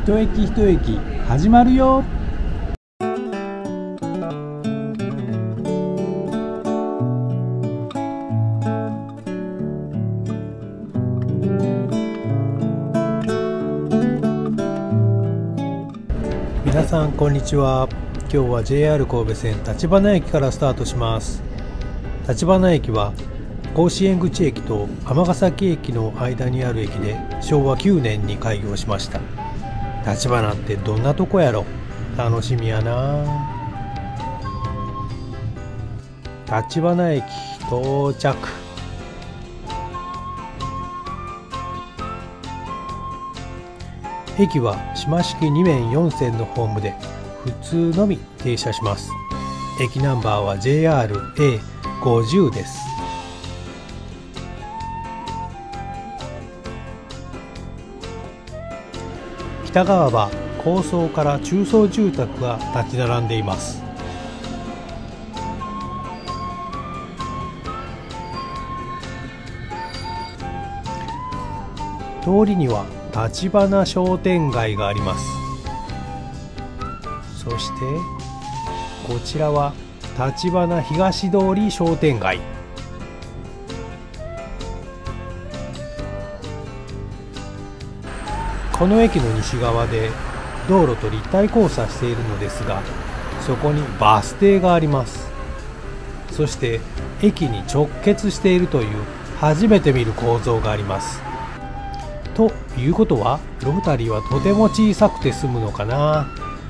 一駅一駅始まるよ。皆さんこんにちは。今日は JR 神戸線立花駅からスタートします。立花駅は甲子園口駅と尼崎駅の間にある駅で昭和9年に開業しました。立花ってどんなとこやろ。楽しみやな。立花駅到着。駅は島式2面4線のホームで普通のみ停車します。駅ナンバーは JRA50 です。北側は高層から中層住宅が立ち並んでいます。通りには立花商店街があります。そしてこちらは立花東通り商店街。この駅の西側で道路と立体交差しているのですが、そこにバス停があります。そして駅に直結しているという初めて見る構造があります。ということはロータリーはとても小さくて済むのかな。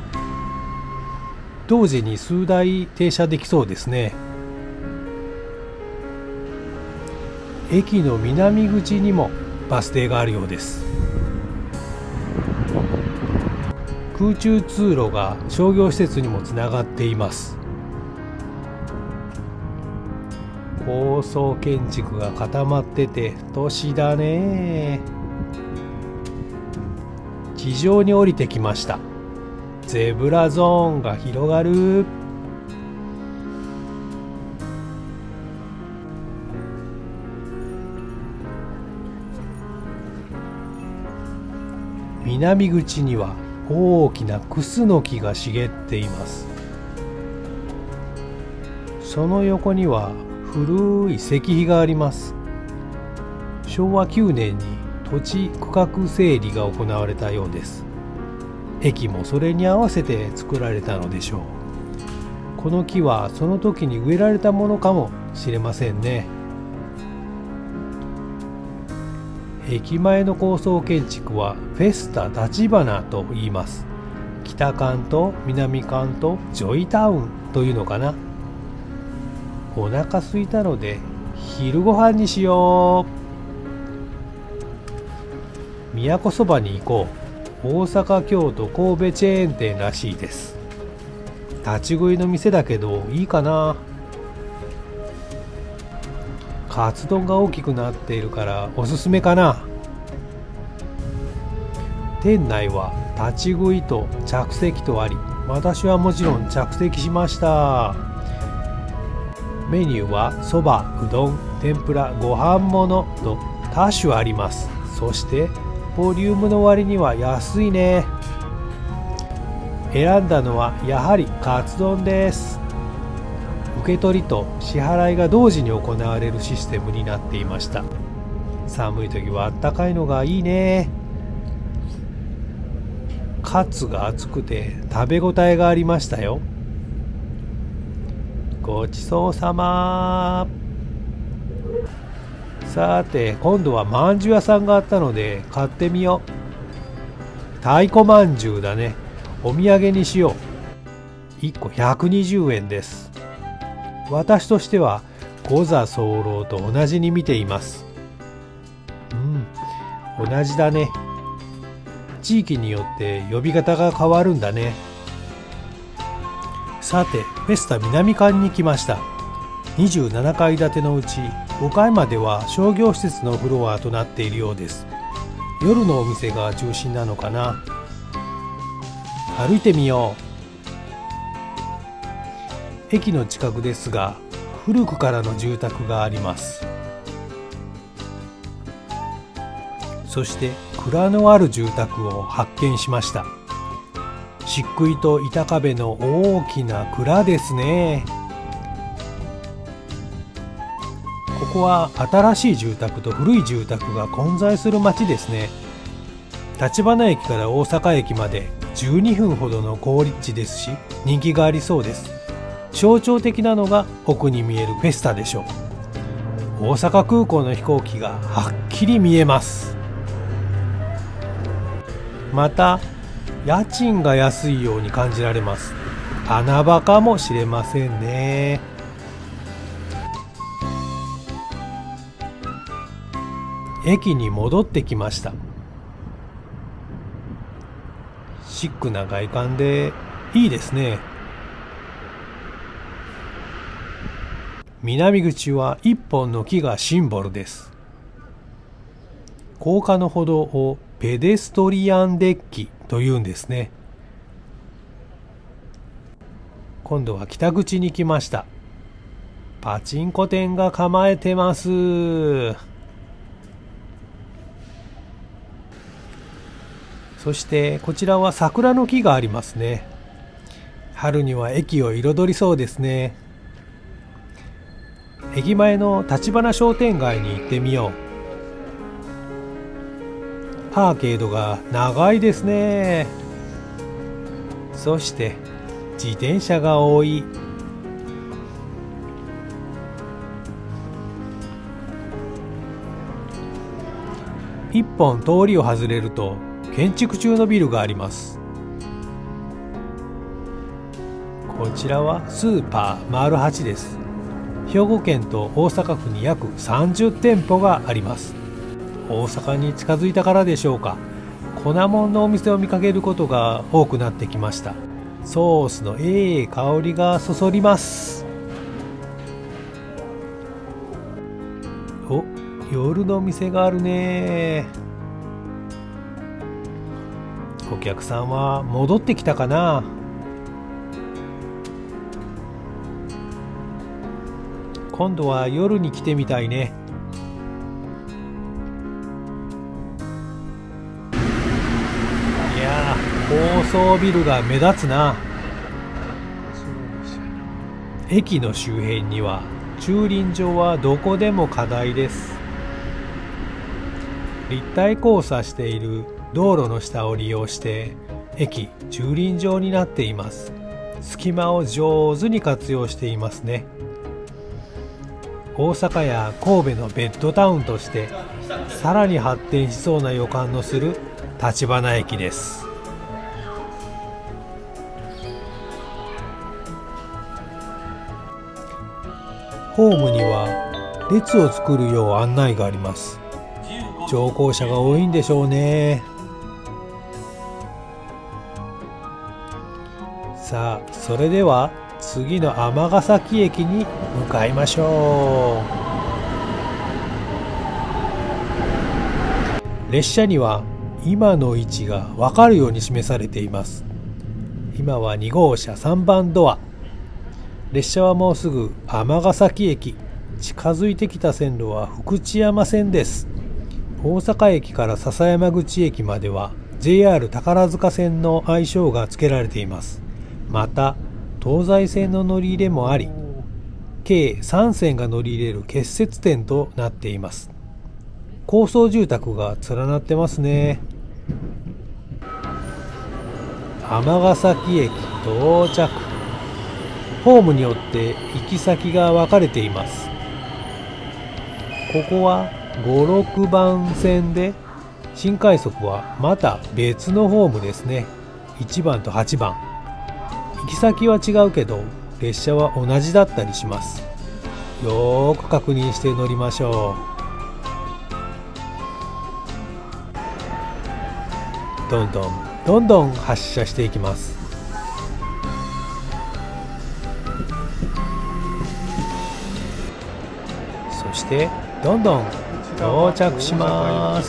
同時に数台停車できそうですね。駅の南口にもバス停があるようです。空中通路が商業施設にもつながっています。高層建築が固まってて都市だね。地上に降りてきました。ゼブラゾーンが広がる。南口には大きなクスノキが茂っています。その横には古い石碑があります。昭和9年に土地区画整理が行われたようです。駅もそれに合わせて作られたのでしょう。この木はその時に植えられたものかもしれませんね。駅前の高層建築はフェスタ立花と言います。北館と南館とジョイタウンというのかな。お腹空いたので昼ご飯にしよう。都そばに行こう。大阪、京都、神戸チェーン店らしいです。立ち食いの店だけどいいかな。カツ丼が大きくなっているからおすすめかな。店内は立ち食いと着席とあり、私はもちろん着席しました。メニューはそば、うどん、天ぷら、ご飯ものと多種あります。そしてボリュームの割には安いね。選んだのはやはりカツ丼です。受け取りと支払いが同時に行われるシステムになっていました。寒い時はあったかいのがいいね。カツが熱くて食べ応えがありましたよ。ごちそうさま。さて今度はまんじゅう屋さんがあったので買ってみよう。太鼓まんじゅうだね。お土産にしよう。1個120円です。私としては五座候と同じに見ています。同じだね。地域によって呼び方が変わるんだね。さてフェスタ南館に来ました。27階建てのうち5階までは商業施設のフロアとなっているようです。夜のお店が中心なのかな。歩いてみよう。駅の近くですが古くからの住宅があります。 そして蔵のある住宅を発見しました。漆喰と板壁の大きな蔵ですね。ここは新しい住宅と古い住宅が混在する町ですね。立花駅から大阪駅まで12分ほどの好立地ですし、人気がありそうです。象徴的なのが奥に見えるフェスタでしょう。大阪空港の飛行機がはっきり見えます。また家賃が安いように感じられます。穴場かもしれませんね。駅に戻ってきました。シックな外観でいいですね。南口は一本の木がシンボルです。高架の歩道をペデストリアンデッキというんですね。今度は北口に来ました。パチンコ店が構えてます。そしてこちらは桜の木がありますね。春には駅を彩りそうですね。駅前の立花商店街に行ってみよう。アーケードが長いですね。そして自転車が多い。一本通りを外れると建築中のビルがあります。こちらはスーパーマルハチです。兵庫県と大阪府に約30店舗があります。大阪に近づいたからでしょうか、粉もんのお店を見かけることが多くなってきました。ソースの香りがそそります。お、夜の店があるね。お客さんは戻ってきたかな。今度は夜に来てみたいね。いやー、高層ビルが目立つな。駅の周辺には駐輪場はどこでも課題です。立体交差している道路の下を利用して駅駐輪場になっています。隙間を上手に活用していますね。大阪や神戸のベッドタウンとしてさらに発展しそうな予感のする立花駅です。ホームには列を作るよう案内があります。乗降者が多いんでしょうね。さあ、それでは次の尼崎駅に向かいましょう。列車には今の位置が分かるように示されています。今は2号車3番ドア。列車はもうすぐ尼崎駅。近づいてきた線路は福知山線です。大阪駅から篠山口駅までは JR 宝塚線の愛称が付けられています。また東西線の乗り入れもあり、計3線が乗り入れる結節点となっています。高層住宅が連なってますね。尼崎駅到着。ホームによって行き先が分かれています。ここは5、6番線で、新快速はまた別のホームですね。1番と8番。行き先は違うけど列車は同じだったりします。よーく確認して乗りましょう。どんどん発車していきます。そしてどんどん到着します。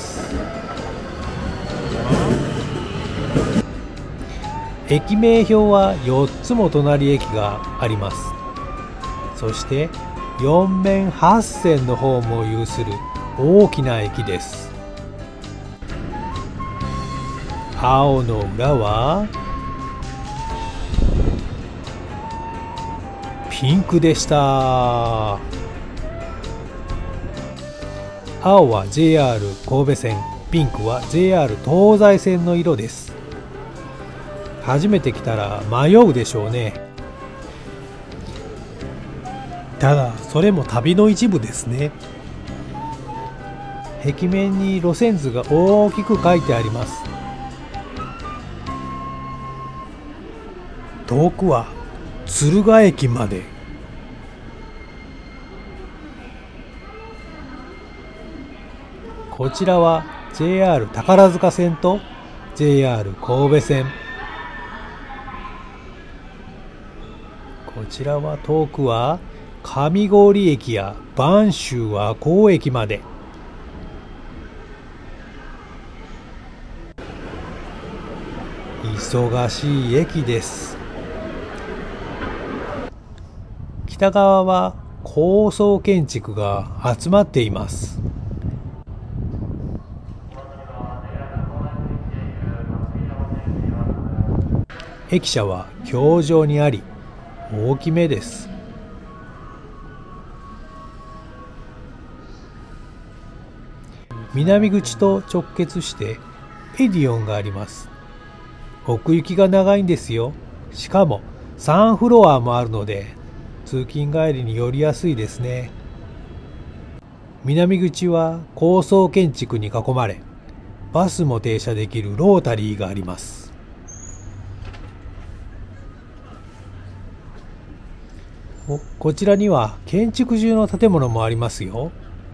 駅名表は4つも隣駅があります。そして4面8線のホームを有する大きな駅です。 青の裏はピンクでした。青は JR 神戸線、ピンクは JR 東西線の色です。初めて来たら迷うでしょうね。ただそれも旅の一部ですね。壁面に路線図が大きく書いてあります。遠くは敦賀駅まで。こちらは JR 宝塚線と JR 神戸線。こちらは遠くは上郡駅や播州和光駅まで。忙しい駅です。北側は高層建築が集まっています。駅舎は橋上にあり大きめです。南口と直結してエディオンがあります。奥行きが長いんですよ。しかも3フロアもあるので通勤帰りに寄りやすいですね。南口は高層建築に囲まれ、バスも停車できるロータリーがあります。こちらには建築中の建物もありますよ。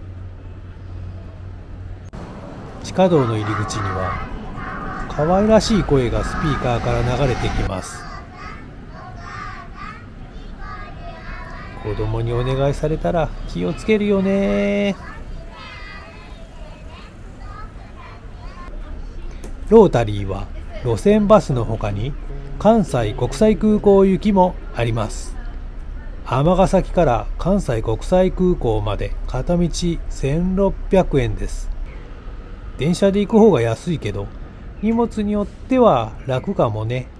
地下道の入り口には可愛らしい声がスピーカーから流れてきます。子供にお願いされたら気をつけるよね。ロータリーは路線バスの他に関西国際空港行きもあります。尼崎から関西国際空港まで片道1600円です。電車で行く方が安いけど荷物によっては楽かもね。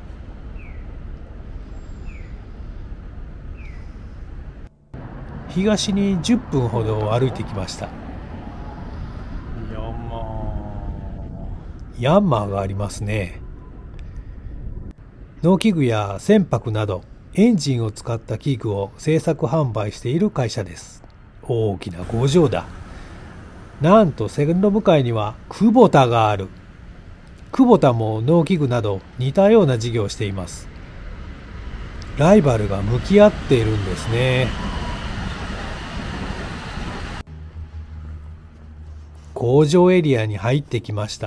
東に10分ほど歩いてきました。ヤンマーがありますね。農機具や船舶などエンジンを使った器具を製作販売している会社です。大きな工場だ。なんと線路向かいにはクボタがある。クボタも農機具など似たような事業をしています。ライバルが向き合っているんですね。工場エリアに入ってきました。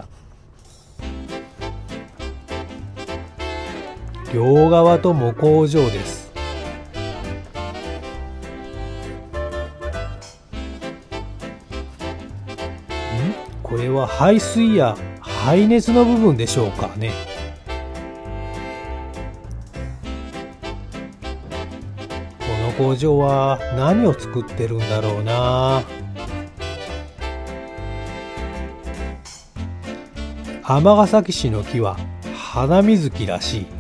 両側とも工場です。これは排水や排熱の部分でしょうかね。この工場は何を作ってるんだろうな。尼崎市の木はハナミズキらしい。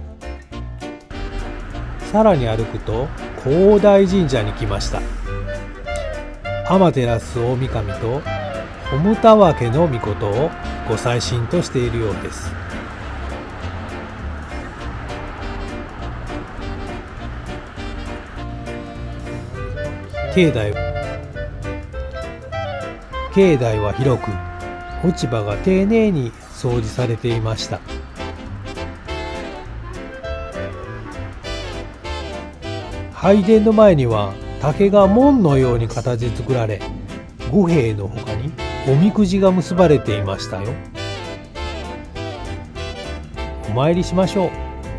さらに歩くと高台神社に来ました。天照大神とホムタワ家の命をご祭神としているようです。境内は広く、落ち葉が丁寧に掃除されていました。拝殿の前には竹が門のように形作られ、五兵の他におみくじが結ばれていましたよ。お参りしましょう。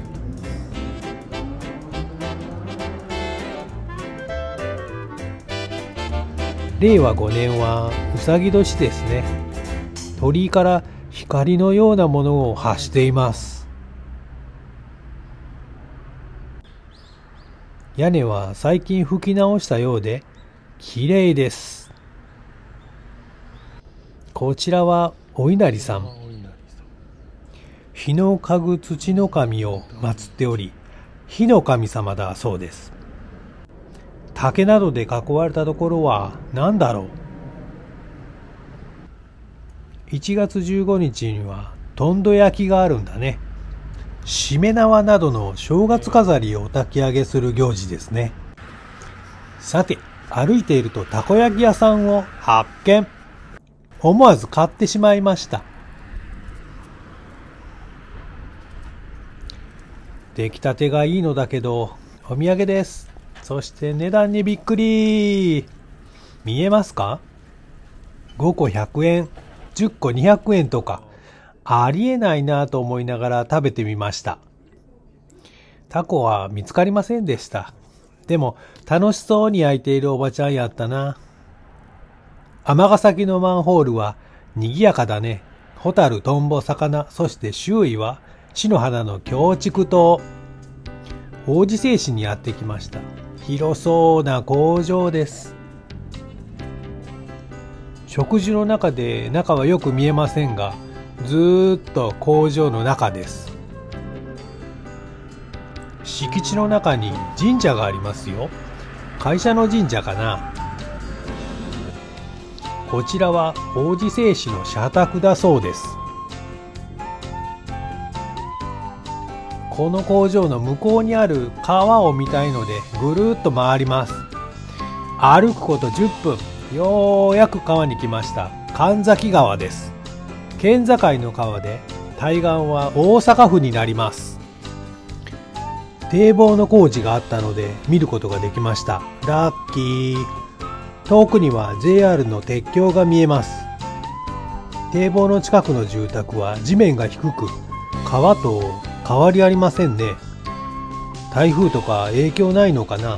令和5年はうさぎ年ですね。鳥居から光のようなものを発しています。屋根は最近拭き直したようで綺麗です。こちらはお稲荷さん。 火の家具土の神を祀っており、火の神様だそうです。竹などで囲われたところは何だろう。1月15日にはとんど焼きがあるんだね。しめ縄などの正月飾りをお焚き上げする行事ですね。さて、歩いているとたこ焼き屋さんを発見。思わず買ってしまいました。出来たてがいいのだけど、お土産です。そして値段にびっくり。見えますか？ 5 個100円、10個200円とか、ありえないなぁと思いながら食べてみました。タコは見つかりませんでした。でも楽しそうに焼いているおばちゃんやったな。尼崎のマンホールは賑やかだね。ホタル、トンボ、魚、そして周囲は市の花の京竹島。王子製紙にやってきました。広そうな工場です。食事の中で中はよく見えませんが、ずーっと工場の中です。敷地の中に神社がありますよ。会社の神社かな。こちらは王子製紙の社宅だそうです。この工場の向こうにある川を見たいのでぐるっと回ります。歩くこと10分、ようやく川に来ました。神崎川です。県境の川で対岸は大阪府になります。堤防の工事があったので見ることができました。ラッキー。遠くには JR の鉄橋が見えます。堤防の近くの住宅は地面が低く、川と変わりありませんね。台風とか影響ないのかな。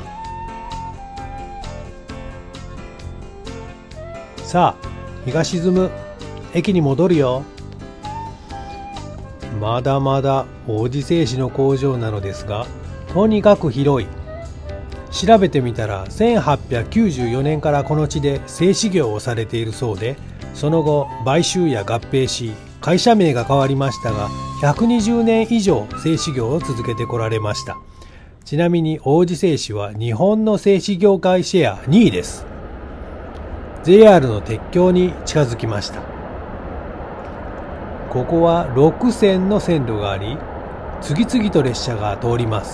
さあ、日が沈む。駅に戻るよ。まだまだ王子製紙の工場なのですが、とにかく広い。調べてみたら1894年からこの地で製紙業をされているそうで、その後買収や合併し会社名が変わりましたが、120年以上製紙業を続けてこられました。ちなみに王子製紙は日本の製紙業界シェア2位です。 JR の鉄橋に近づきました。ここは6線の線路があり、次々と列車が通ります。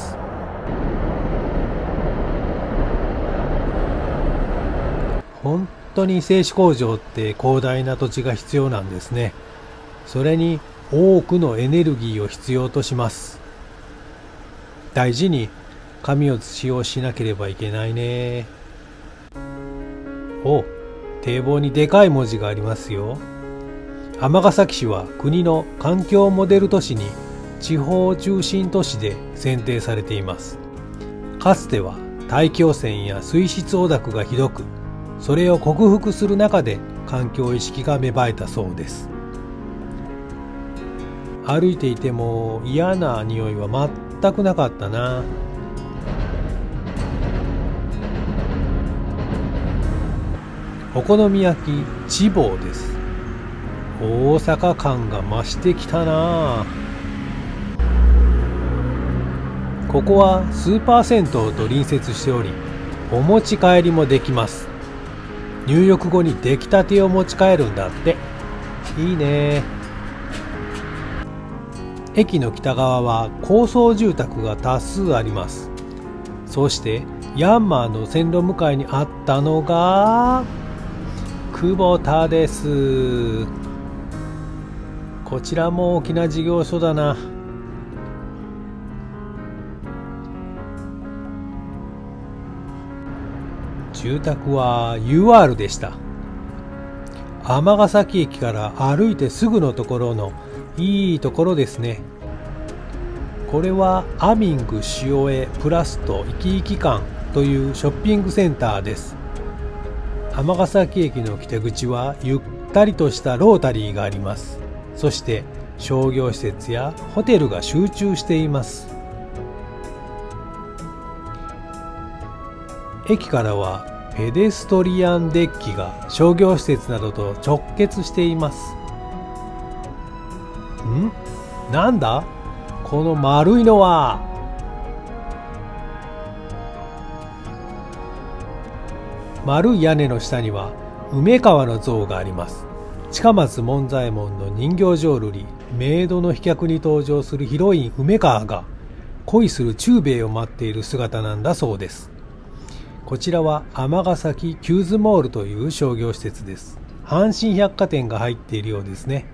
本当に製紙工場って広大な土地が必要なんですね。それに多くのエネルギーを必要とします。大事に紙を使用しなければいけないね。お、堤防にでかい文字がありますよ。尼崎市は国の環境モデル都市に地方中心都市で選定されています。かつては大気汚染や水質汚濁がひどく、それを克服する中で環境意識が芽生えたそうです。歩いていても嫌な匂いは全くなかったな。お好み焼き千房です。大阪感が増してきたな。ここはスーパー銭湯と隣接しており、お持ち帰りもできます。入浴後に出来たてを持ち帰るんだって。いいね。駅の北側は高層住宅が多数あります。そしてヤンマーの線路向かいにあったのが久保田です。こちらも大きな事業所だな。住宅は UR でした。尼崎駅から歩いてすぐのところのいいところですね。これはアミング塩江プラストイキイキ館というショッピングセンターです。尼崎駅の北口はゆったりとしたロータリーがあります。そして商業施設やホテルが集中しています。駅からはペデストリアンデッキが商業施設などと直結しています。 なんだこの丸いのは。丸い屋根の下には梅川の像があります。近松門左衛門の人形浄瑠璃冥土の飛脚に登場するヒロイン梅川が恋する忠兵衛を待っている姿なんだそうです。こちらは尼崎キューズモールという商業施設です。阪神百貨店が入っているようですね。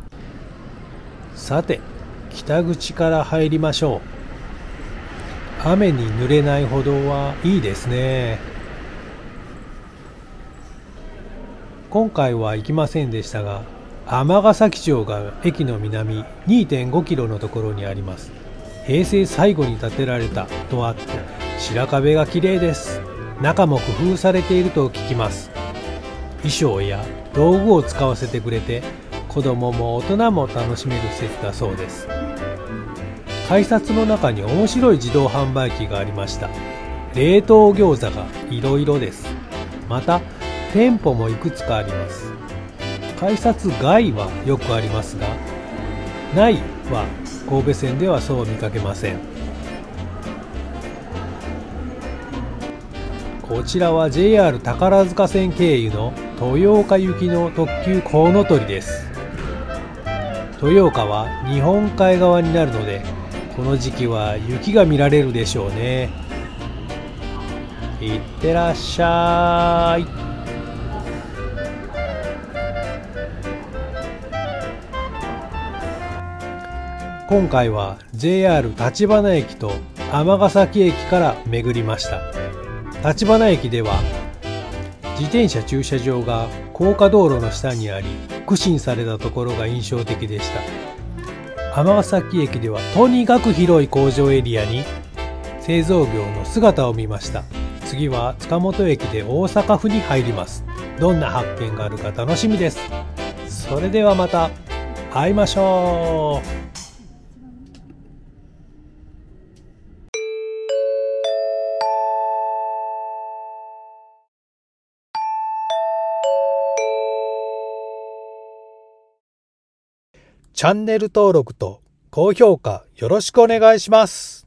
さて、北口から入りましょう。雨に濡れない歩道はいいですね。今回は行きませんでしたが、尼崎城が駅の南 2.5 キロのところにあります。平成最後に建てられたとあって白壁が綺麗です。中も工夫されていると聞きます。衣装や道具を使わせてくれて子供も大人も楽しめる施設だそうです。改札の中に面白い自動販売機がありました。冷凍餃子がいろいろです。また店舗もいくつかあります。改札外はよくありますが、内は神戸線ではそう見かけません。こちらは JR 宝塚線経由の豊岡行きの特急こうのとりです。豊岡は日本海側になるので、この時期は雪が見られるでしょうね。いってらっしゃい。今回は JR 立花駅と尼崎駅から巡りました。立花駅では自転車駐車場が高架道路の下にあり、苦心されたところが印象的でした。尼崎駅ではとにかく広い工場エリアに製造業の姿を見ました。次は塚本駅で大阪府に入ります。どんな発見があるか楽しみです。それではまた会いましょう。チャンネル登録と高評価よろしくお願いします。